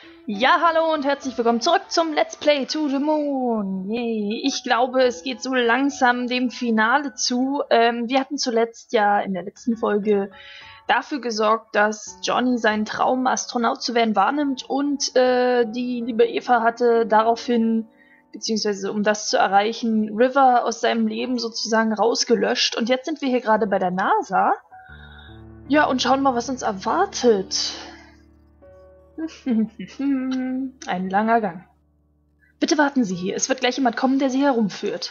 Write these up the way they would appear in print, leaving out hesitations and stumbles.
Ja, hallo und herzlich willkommen zurück zum Let's Play To The Moon. Yay. Ich glaube, es geht so langsam dem Finale zu. Wir hatten zuletzt ja in der letzten Folge dafür gesorgt, dass Johnny seinen Traum, Astronaut zu werden, wahrnimmt und die liebe Eva hatte daraufhin, beziehungsweise um das zu erreichen, River aus seinem Leben sozusagen rausgelöscht. Und jetzt sind wir hier gerade bei der NASA. Ja, und schauen mal, was uns erwartet. Ein langer Gang. Bitte warten Sie hier. Es wird gleich jemand kommen, der Sie herumführt.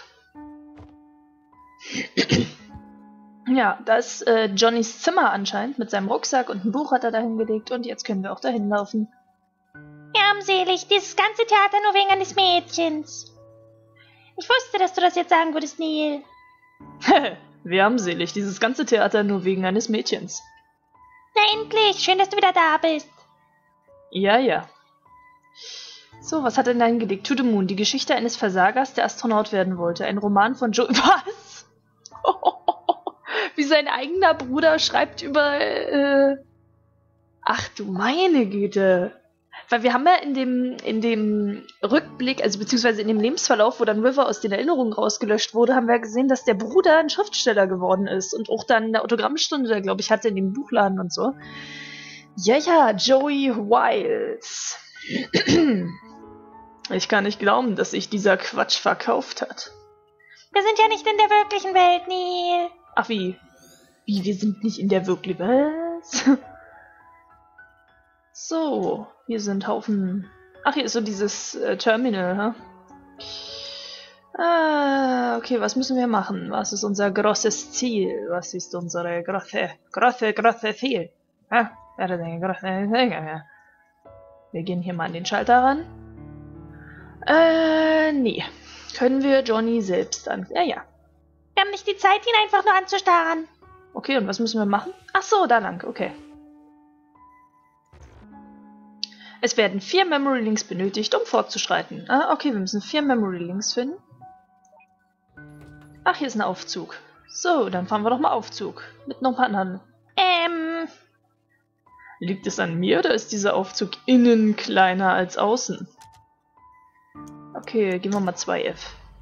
Ja, da ist Johnnys Zimmer anscheinend mit seinem Rucksack und ein Buch hat er dahin gelegt und jetzt können wir auch dahin laufen. Ja, armselig, dieses ganze Theater nur wegen eines Mädchens. Ich wusste, dass du das jetzt sagen würdest, Neil. Wie armselig, dieses ganze Theater nur wegen eines Mädchens. Na endlich, schön, dass du wieder da bist. Ja, ja. So, was hat er denn da hingelegt? To the Moon, die Geschichte eines Versagers, der Astronaut werden wollte. Ein Roman von Joe... Was? Wie sein eigener Bruder schreibt über... Ach du meine Güte. Weil wir haben ja in dem Rückblick, also beziehungsweise in dem Lebensverlauf, wo dann River aus den Erinnerungen rausgelöscht wurde, haben wir gesehen, dass der Bruder ein Schriftsteller geworden ist und auch dann eine Autogrammstunde da, glaube ich, hatte in dem Buchladen und so. Ja, ja, Joey Wiles. Ich kann nicht glauben, dass sich dieser Quatsch verkauft hat. Wir sind ja nicht in der wirklichen Welt, Neil. Ach wie? Wie, wir sind nicht in der wirklichen Was? So, hier sind Haufen... Ach, hier ist so dieses Terminal, ha? Okay, was müssen wir machen? Was ist unser großes Ziel? Was ist unsere große Ziel? Ha? Wir gehen hier mal an den Schalter ran. Nee. Können wir Johnny selbst an... Ja, ja. Wir haben nicht die Zeit, ihn einfach nur anzustarren. Okay, und was müssen wir machen? Ach so, da lang, okay. Es werden 4 Memory Links benötigt, um fortzuschreiten. Ah, okay, wir müssen 4 Memory Links finden. Ach, hier ist ein Aufzug. So, dann fahren wir doch mal Aufzug. Mit noch ein paar anderen. Liegt es an mir oder ist dieser Aufzug innen kleiner als außen? Okay, gehen wir mal 2F.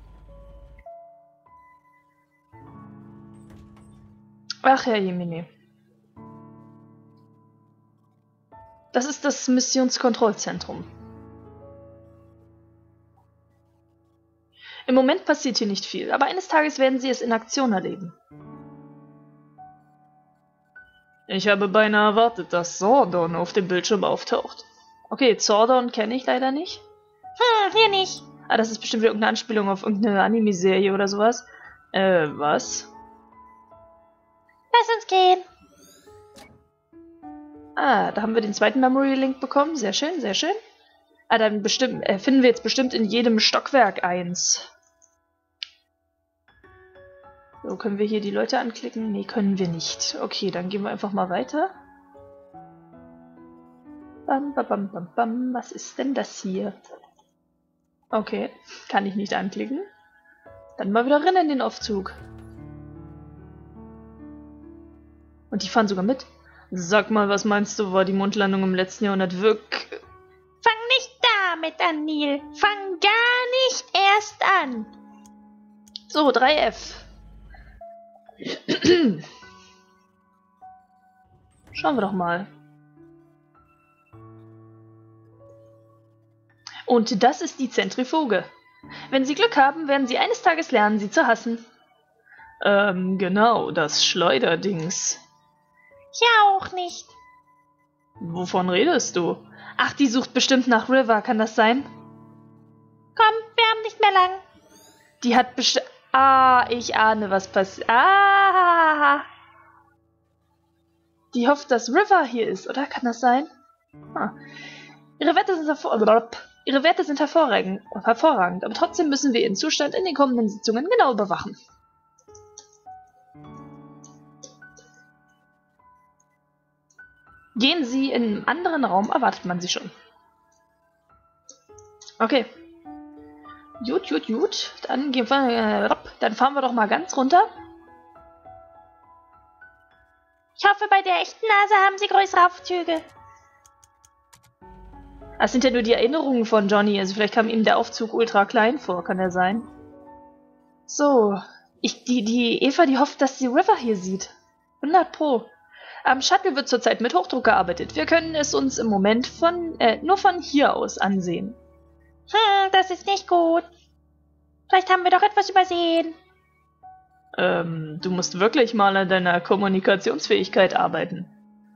Ach ja, Jemine. Das ist das Missionskontrollzentrum. Im Moment passiert hier nicht viel, aber eines Tages werden Sie es in Aktion erleben. Ich habe beinahe erwartet, dass Zordon auf dem Bildschirm auftaucht. Okay, Zordon kenne ich leider nicht. Hier nicht. Ah, das ist bestimmt wieder irgendeine Anspielung auf irgendeine Anime-Serie oder sowas. Was? Lass uns gehen. Ah, da haben wir den zweiten Memory Link bekommen. Sehr schön, sehr schön. Ah, dann finden wir jetzt bestimmt in jedem Stockwerk eins. So, können wir hier die Leute anklicken? Nee, können wir nicht. Okay, dann gehen wir einfach mal weiter. Bam, bam, bam, bam, bam. Was ist denn das hier? Okay, kann ich nicht anklicken. Dann mal wieder rein in den Aufzug. Und die fahren sogar mit. Sag mal, was meinst du, war die Mondlandung im letzten Jahrhundert wirklich... Fang nicht damit an, Neil. Fang gar nicht erst an. So, 3F. Schauen wir doch mal. Und das ist die Zentrifuge. Wenn Sie Glück haben, werden Sie eines Tages lernen, sie zu hassen. Genau, das Schleuderdings. Ich auch nicht. Wovon redest du? Ach, die sucht bestimmt nach River, kann das sein? Komm, wir haben nicht mehr lang. Die hat bestimmt... Ah, ich ahne, was passiert. Ah! Die hofft, dass River hier ist, oder? Kann das sein? Ah. Ihre Werte sind hervorragend, aber trotzdem müssen wir ihren Zustand in den kommenden Sitzungen genau überwachen. Gehen Sie in einen anderen Raum, erwartet man Sie schon. Okay. Gut. Dann fahren wir doch mal ganz runter. Ich hoffe, bei der echten NASA haben sie größere Aufzüge. Das sind ja nur die Erinnerungen von Johnny, also vielleicht kam ihm der Aufzug ultra klein vor, kann er sein. So, die Eva, die hofft, dass sie River hier sieht. 100 Pro. Am Shuttle wird zurzeit mit Hochdruck gearbeitet. Wir können es uns im Moment nur von hier aus ansehen. Das ist nicht gut. Vielleicht haben wir doch etwas übersehen. Du musst wirklich mal an deiner Kommunikationsfähigkeit arbeiten.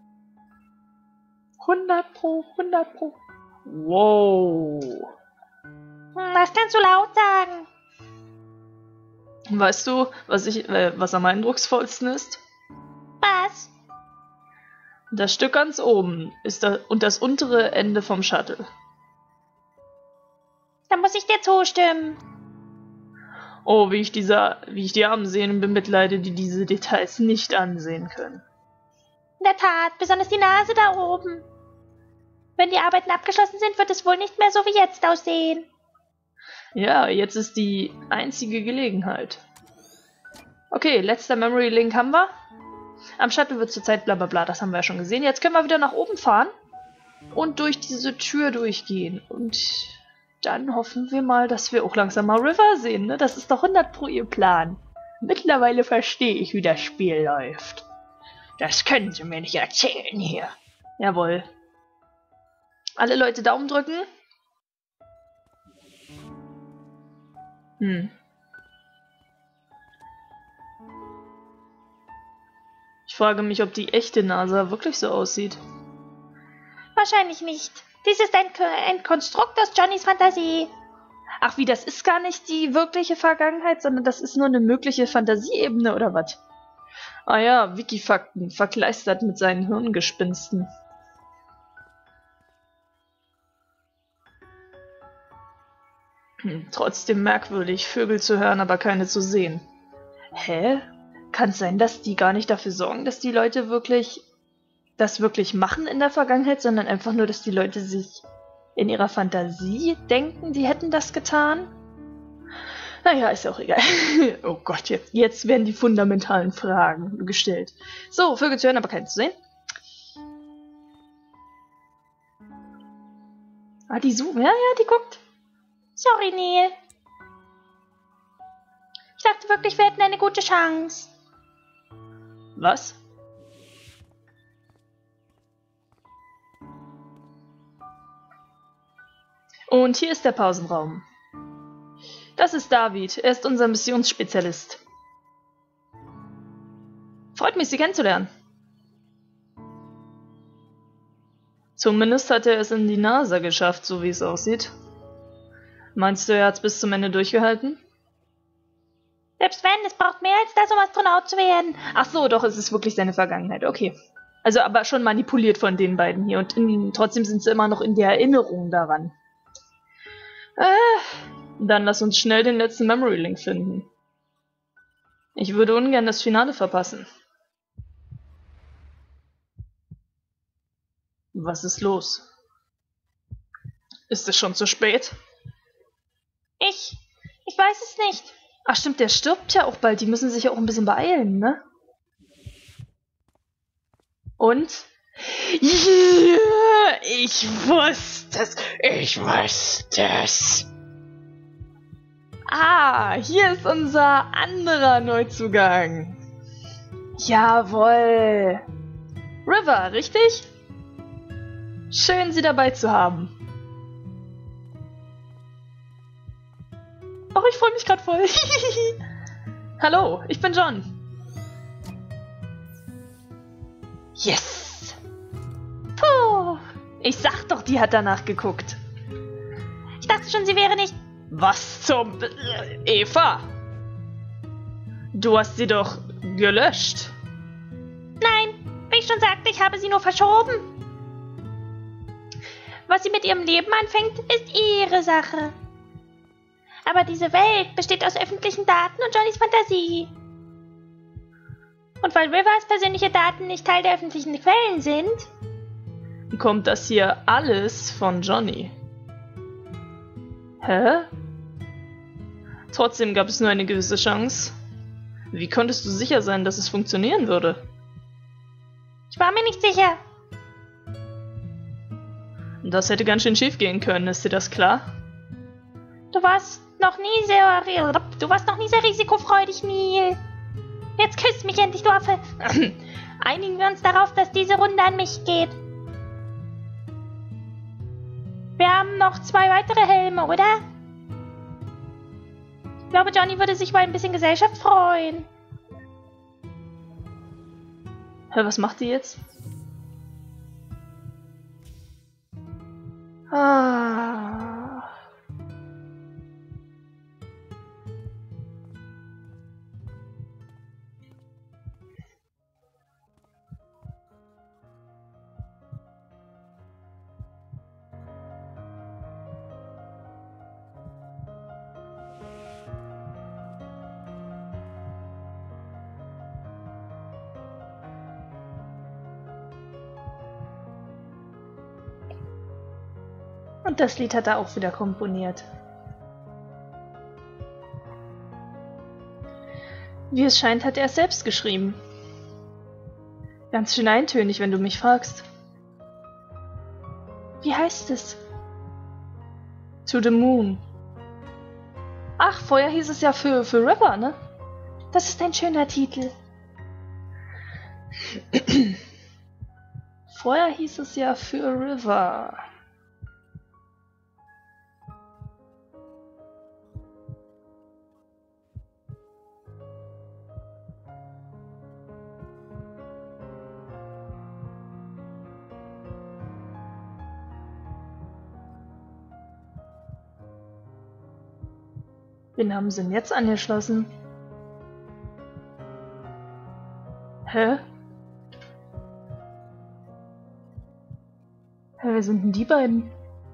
100 Pro, 100 Pro. Wow. Das kannst du laut sagen. Weißt du, was am eindrucksvollsten ist? Was? Das Stück ganz oben und das untere Ende vom Shuttle. Da muss ich dir zustimmen. Oh, wie ich die Armen sehen und bemitleide, die diese Details nicht ansehen können. In der Tat, besonders die Nase da oben. Wenn die Arbeiten abgeschlossen sind, wird es wohl nicht mehr so wie jetzt aussehen. Ja, jetzt ist die einzige Gelegenheit. Okay, letzter Memory Link haben wir. Am Shuttle wird zurzeit bla bla bla, das haben wir ja schon gesehen. Jetzt können wir wieder nach oben fahren und durch diese Tür durchgehen. Und dann hoffen wir mal, dass wir auch langsam mal River sehen, ne? Das ist doch 100 Pro ihr Plan. Mittlerweile verstehe ich, wie das Spiel läuft. Das können Sie mir nicht erzählen hier. Jawohl. Alle Leute Daumen drücken. Ich frage mich, ob die echte NASA wirklich so aussieht. Wahrscheinlich nicht. Dies ist ein Konstrukt aus Johnnys Fantasie. Ach wie, das ist gar nicht die wirkliche Vergangenheit, sondern das ist nur eine mögliche Fantasieebene, oder was? Ah ja, Wikifakten, verkleistert mit seinen Hirngespinsten. Trotzdem merkwürdig, Vögel zu hören, aber keine zu sehen. Hä? Kann es sein, dass die gar nicht dafür sorgen, dass die Leute das wirklich machen in der Vergangenheit, sondern einfach nur, dass die Leute sich in ihrer Fantasie denken, die hätten das getan? Naja, ist ja auch egal. Oh Gott, jetzt werden die fundamentalen Fragen gestellt. So, Vögel zu hören, aber keine zu sehen. Ah, die suchen. Ja, die guckt. Sorry, Neil. Ich dachte wirklich, wir hätten eine gute Chance. Was? Und hier ist der Pausenraum. Das ist David, er ist unser Missionsspezialist. Freut mich, Sie kennenzulernen. Zumindest hat er es in die NASA geschafft, so wie es aussieht. Meinst du, er hat es bis zum Ende durchgehalten? Selbst wenn, es braucht mehr als das, um Astronaut zu werden. Ach so, doch, es ist wirklich seine Vergangenheit, okay. Also aber schon manipuliert von den beiden hier und trotzdem sind sie immer noch in der Erinnerung daran. Dann lass uns schnell den letzten Memory Link finden. Ich würde ungern das Finale verpassen. Was ist los? Ist es schon zu spät? Ich weiß es nicht. Ach stimmt, der stirbt ja auch bald. Die müssen sich ja auch ein bisschen beeilen, ne? Und? Ja, ich wusste es. Ah, hier ist unser anderer Neuzugang. Jawohl. River, richtig? Schön, Sie dabei zu haben. Oh, ich freue mich gerade voll. Hallo, ich bin John. Yes. Puh. Ich sag doch, die hat danach geguckt. Ich dachte schon, sie wäre nicht... Was zum... Eva? Du hast sie doch gelöscht. Nein, wie ich schon sagte, ich habe sie nur verschoben. Was sie mit ihrem Leben anfängt, ist ihre Sache. Aber diese Welt besteht aus öffentlichen Daten und Johnnys Fantasie. Und weil Rivers persönliche Daten nicht Teil der öffentlichen Quellen sind, kommt das hier alles von Johnny. Hä? Trotzdem gab es nur eine gewisse Chance. Wie konntest du sicher sein, dass es funktionieren würde? ich war mir nicht sicher. Das hätte ganz schön schief gehen können, ist dir das klar? Du warst noch nie sehr risikofreudig, Neil. Jetzt küsst mich endlich, du Affe. Einigen wir uns darauf, dass diese Runde an mich geht. Wir haben noch 2 weitere Helme, oder? Ich glaube, Johnny würde sich über ein bisschen Gesellschaft freuen. Hä, was macht die jetzt? Ah. Und das Lied hat er auch wieder komponiert. Wie es scheint, hat er es selbst geschrieben. Ganz schön eintönig, wenn du mich fragst. Wie heißt es? To the Moon. Ach, vorher hieß es ja für River, ne? Das ist ein schöner Titel. Vorher hieß es ja für River. Wen haben sie denn jetzt angeschlossen? Hä? Hä, wer sind denn die beiden?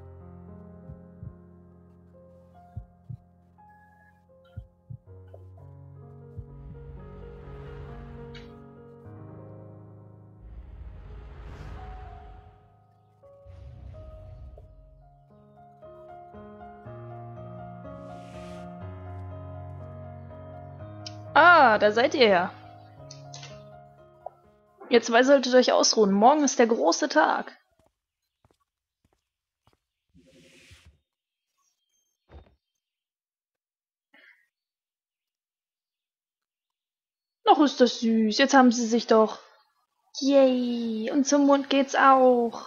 Ah, da seid ihr ja. Ihr zwei solltet euch ausruhen. Morgen ist der große Tag. Noch ist das süß. Jetzt haben sie sich doch. Yay. Und zum Mond geht's auch.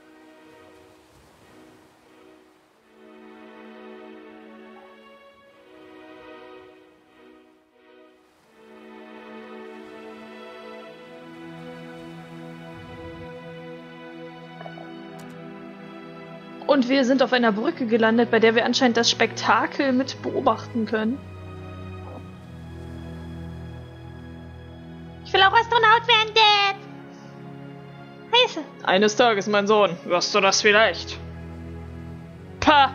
Und wir sind auf einer Brücke gelandet, bei der wir anscheinend das Spektakel mit beobachten können. Ich will auch Astronaut werden, Dad! Hilfe! Eines Tages, mein Sohn, wirst du das vielleicht. Pah!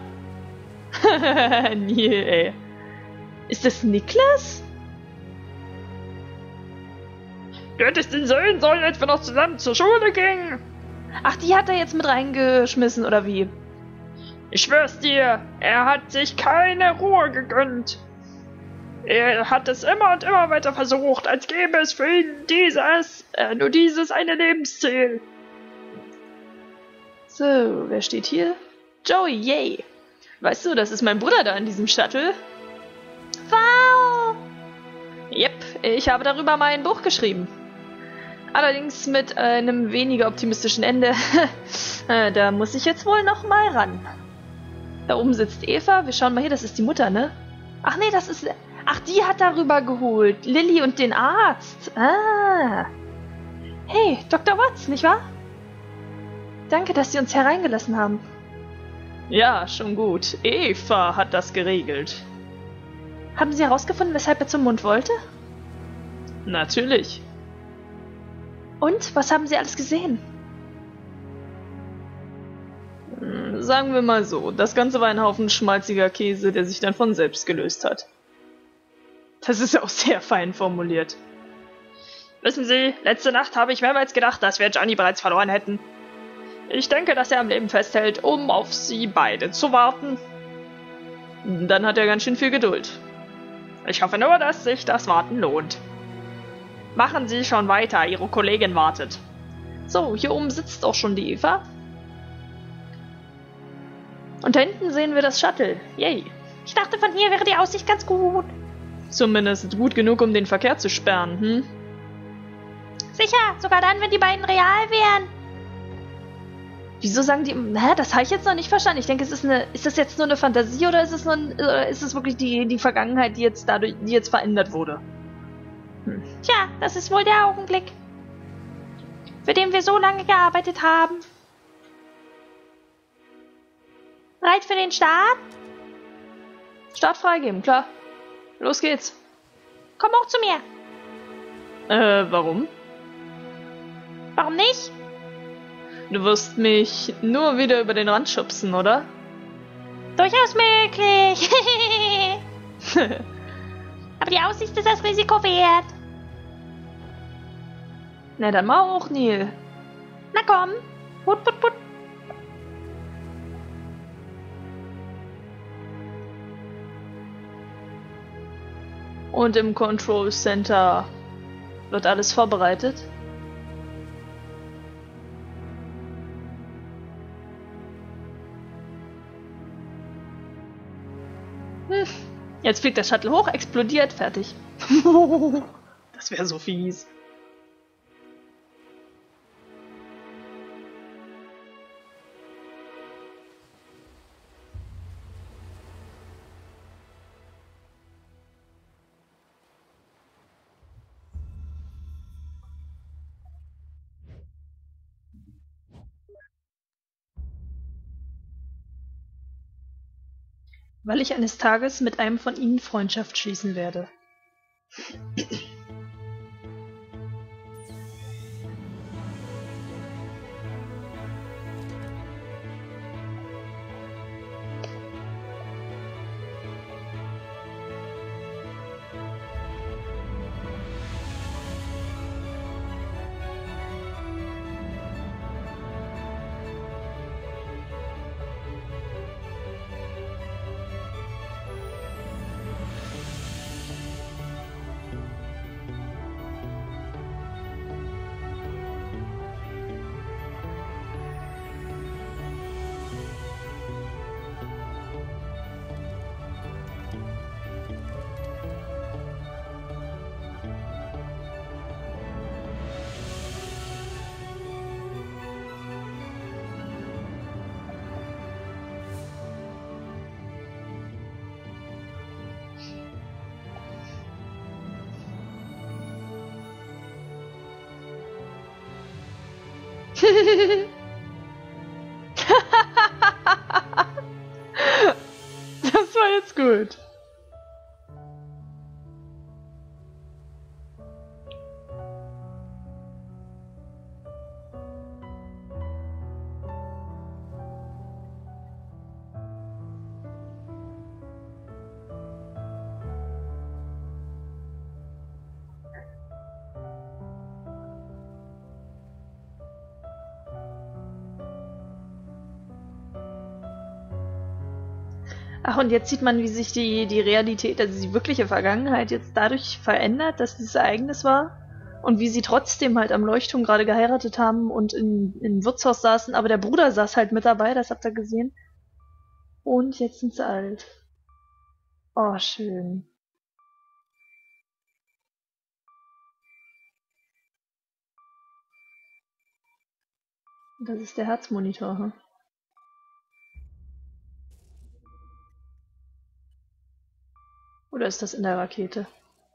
Neil, ey. Ist das Niklas? Du hättest ihn sehen sollen, als wir noch zusammen zur Schule gingen. Ach, die hat er jetzt mit reingeschmissen, oder wie? Ich schwör's dir, er hat sich keine Ruhe gegönnt. Er hat es immer und immer weiter versucht, als gäbe es für ihn nur dieses eine Lebensziel. So, wer steht hier? Joey, yay. Weißt du, das ist mein Bruder da in diesem Shuttle. Wow! Yep, ich habe darüber mal ein Buch geschrieben. Allerdings mit einem weniger optimistischen Ende. Da muss ich jetzt wohl noch mal ran. Da oben sitzt Eva. Wir schauen mal hier, das ist die Mutter, ne? Ach nee, das ist... Ach, die hat darüber geholt. Lilly und den Arzt. Ah. Hey, Dr. Watts, nicht wahr? Danke, dass Sie uns hereingelassen haben. Ja, schon gut. Eva hat das geregelt. Haben Sie herausgefunden, weshalb er zum Mond wollte? Natürlich. Und, was haben Sie alles gesehen? Sagen wir mal so, das Ganze war ein Haufen schmalziger Käse, der sich dann von selbst gelöst hat. Das ist auch sehr fein formuliert. Wissen Sie, letzte Nacht habe ich mehrmals gedacht, dass wir Johnny bereits verloren hätten. Ich denke, dass er am Leben festhält, um auf Sie beide zu warten. Dann hat er ganz schön viel Geduld. Ich hoffe nur, dass sich das Warten lohnt. Machen Sie schon weiter, Ihre Kollegin wartet. So, hier oben sitzt auch schon die Eva. Und da hinten sehen wir das Shuttle. Yay. Ich dachte, von hier wäre die Aussicht ganz gut. Zumindest gut genug, um den Verkehr zu sperren, hm? Sicher, sogar dann, wenn die beiden real wären. Wieso sagen die... Hä, das habe ich jetzt noch nicht verstanden. Ich denke, ist das jetzt nur eine Fantasie oder ist es wirklich die Vergangenheit, die jetzt verändert wurde? Tja, das ist wohl der Augenblick, für den wir so lange gearbeitet haben. Bereit für den Start? Start freigeben, klar. Los geht's. Komm hoch zu mir. Warum? Warum nicht? Du wirst mich nur wieder über den Rand schubsen, oder? Durchaus möglich. Aber die Aussicht ist das Risiko wert. Na dann mal hoch, Neil. Na komm. Put, put, put. Und im Control Center wird alles vorbereitet. Jetzt fliegt der Shuttle hoch, explodiert, fertig. Das wäre so fies. Weil ich eines Tages mit einem von ihnen Freundschaft schließen werde. Das war jetzt gut. Ach, und jetzt sieht man, wie sich die Realität, also die wirkliche Vergangenheit jetzt dadurch verändert, dass dieses Ereignis war. Und wie sie trotzdem halt am Leuchtturm gerade geheiratet haben und im Wirtshaus saßen, aber der Bruder saß halt mit dabei, das habt ihr gesehen. Und jetzt sind sie alt. Oh, schön. Das ist der Herzmonitor, hm? Oder ist das in der Rakete?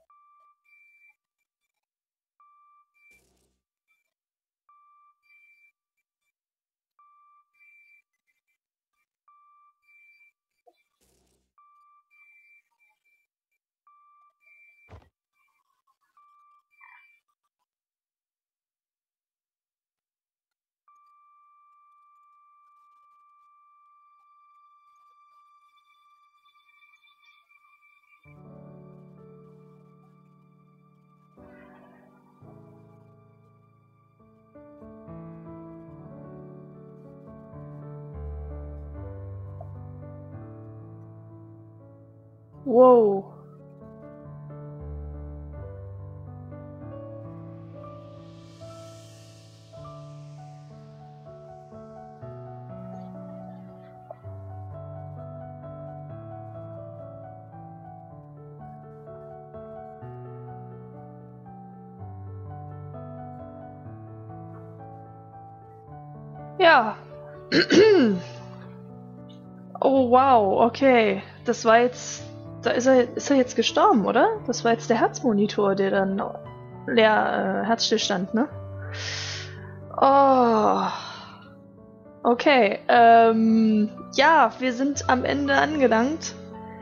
Wow. Ja. Oh wow, okay. Das war jetzt... Da ist er jetzt gestorben, oder? Das war jetzt der Herzmonitor, der dann leer Herzstillstand, ne? Oh. Okay, ja, wir sind am Ende angelangt.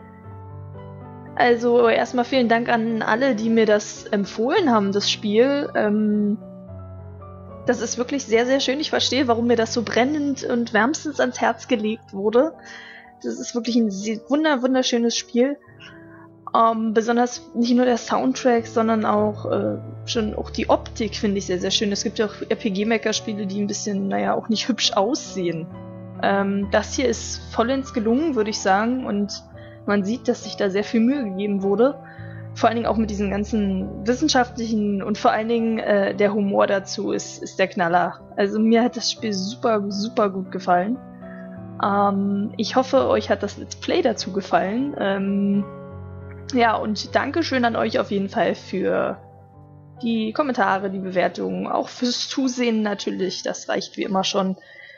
Also erstmal vielen Dank an alle, die mir das empfohlen haben, das Spiel. Das ist wirklich sehr, sehr schön. Ich verstehe, warum mir das so brennend und wärmstens ans Herz gelegt wurde. Das ist wirklich ein wunderschönes Spiel. Besonders nicht nur der Soundtrack, sondern auch auch die Optik finde ich sehr, sehr schön. Es gibt ja auch RPG-Maker-Spiele, die ein bisschen, naja, auch nicht hübsch aussehen. Das hier ist vollends gelungen, würde ich sagen, und man sieht, dass sich da sehr viel Mühe gegeben wurde. Vor allen Dingen auch mit diesen ganzen wissenschaftlichen und vor allen Dingen der Humor dazu ist der Knaller. Also mir hat das Spiel super, super gut gefallen. Ich hoffe, euch hat das Let's Play dazu gefallen. Ja, und Dankeschön an euch auf jeden Fall für die Kommentare, die Bewertungen, auch fürs Zusehen natürlich, das reicht wie immer schon.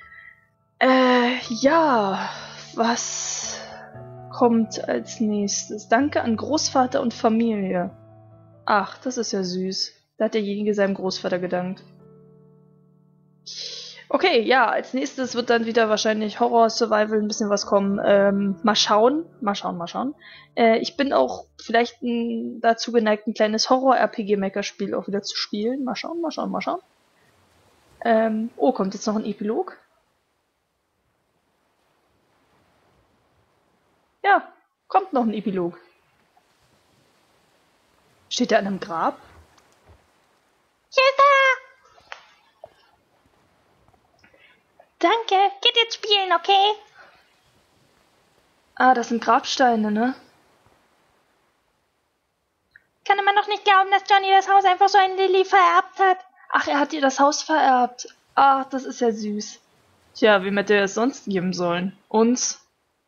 Ja, was kommt als nächstes? Danke an Großvater und Familie. Ach, das ist ja süß. Da hat derjenige seinem Großvater gedankt. Okay, ja, als nächstes wird dann wieder wahrscheinlich Horror, Survival, ein bisschen was kommen. Mal schauen. Ich bin auch vielleicht dazu geneigt, ein kleines Horror-RPG-Maker-Spiel auch wieder zu spielen. Mal schauen. Oh, kommt jetzt noch ein Epilog? Ja, kommt noch ein Epilog. Steht er an einem Grab? Hier ist er! Danke, geht jetzt spielen, okay? Ah, das sind Grabsteine, ne? Kann immer noch nicht glauben, dass Johnny das Haus einfach so an Lily vererbt hat. Ach, er hat ihr das Haus vererbt. Ach, das ist ja süß. Tja, wem hätte er es sonst geben sollen? Uns?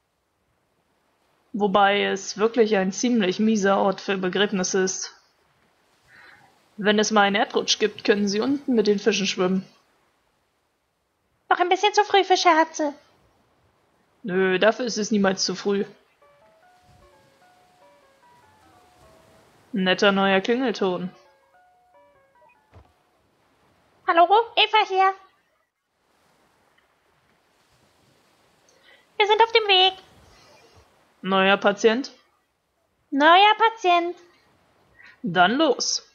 Wobei es wirklich ein ziemlich mieser Ort für Begräbnisse ist. Wenn es mal einen Erdrutsch gibt, können sie unten mit den Fischen schwimmen. Noch ein bisschen zu früh für Scherze. Nö, dafür ist es niemals zu früh. Netter neuer Klingelton. Hallo, Eva hier. Wir sind auf dem Weg. Neuer Patient? Neuer Patient. Dann los.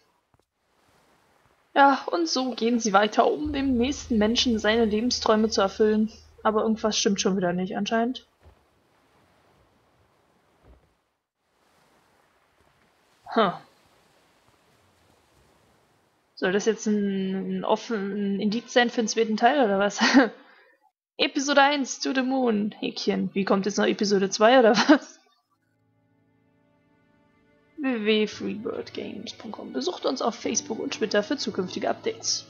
Ja, und so gehen sie weiter, um dem nächsten Menschen seine Lebensträume zu erfüllen. Aber irgendwas stimmt schon wieder nicht, anscheinend. Soll das jetzt ein Indiz sein für den zweiten Teil, oder was? Episode 1, To the Moon, Häkchen. Wie kommt jetzt noch Episode 2, oder was? www.freebirdgames.com. Besucht uns auf Facebook und Twitter für zukünftige Updates.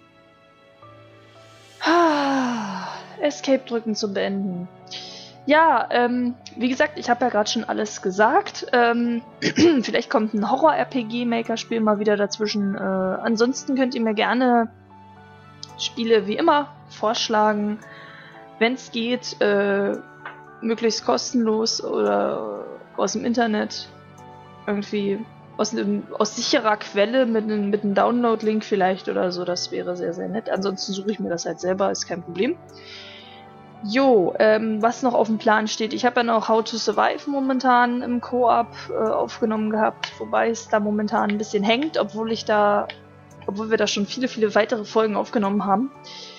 Escape drücken zum Beenden. Ja, wie gesagt, ich habe ja gerade schon alles gesagt. Vielleicht kommt ein Horror-RPG-Maker-Spiel mal wieder dazwischen. Ansonsten könnt ihr mir gerne Spiele wie immer vorschlagen, wenn es geht, möglichst kostenlos oder aus dem Internet. Irgendwie aus sicherer Quelle mit einem Download-Link vielleicht oder so, das wäre sehr, sehr nett. Ansonsten suche ich mir das halt selber, ist kein Problem. Jo, was noch auf dem Plan steht, ich habe ja noch How to Survive momentan im Koop aufgenommen gehabt, wobei es da momentan ein bisschen hängt, obwohl wir da schon viele, viele weitere Folgen aufgenommen haben.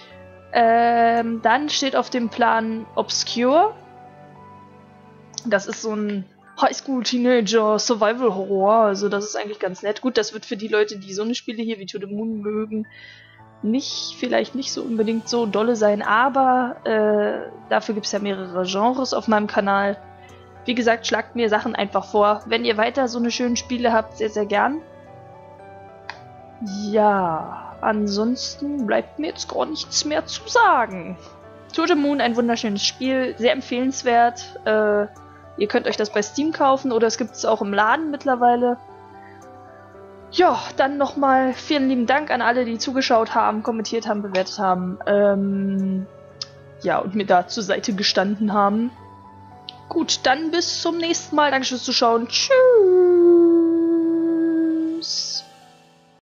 Dann steht auf dem Plan Obscure. Das ist so ein Highschool-Teenager-Survival-Horror, also das ist eigentlich ganz nett. Gut, das wird für die Leute, die so eine Spiele hier wie To the Moon mögen, vielleicht nicht so unbedingt so dolle sein, aber dafür gibt es ja mehrere Genres auf meinem Kanal. Wie gesagt, schlagt mir Sachen einfach vor. Wenn ihr weiter so eine schönen Spiele habt, sehr, sehr gern. Ja, ansonsten bleibt mir jetzt gar nichts mehr zu sagen. To the Moon, ein wunderschönes Spiel, sehr empfehlenswert. Ihr könnt euch das bei Steam kaufen oder es gibt es auch im Laden mittlerweile. Ja, dann nochmal vielen lieben Dank an alle, die zugeschaut haben, kommentiert haben, bewertet haben. ja, und mir da zur Seite gestanden haben. Gut, dann bis zum nächsten Mal. Danke fürs Zuschauen. Tschüss.